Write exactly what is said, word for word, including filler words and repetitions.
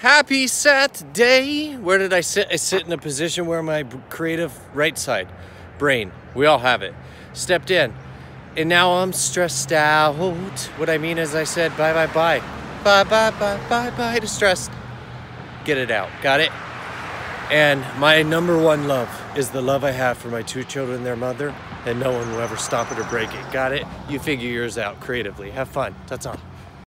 Happy Saturday. Where did I sit? I sit in a position where my creative right side brain, we all have it, stepped in. And now I'm stressed out. What I mean is I said bye, bye, bye. Bye, bye, bye, bye, bye to stress. Get it out. Got it? And my number one love is the love I have for my two children and their mother. And no one will ever stop it or break it. Got it? You figure yours out creatively. Have fun. That's all.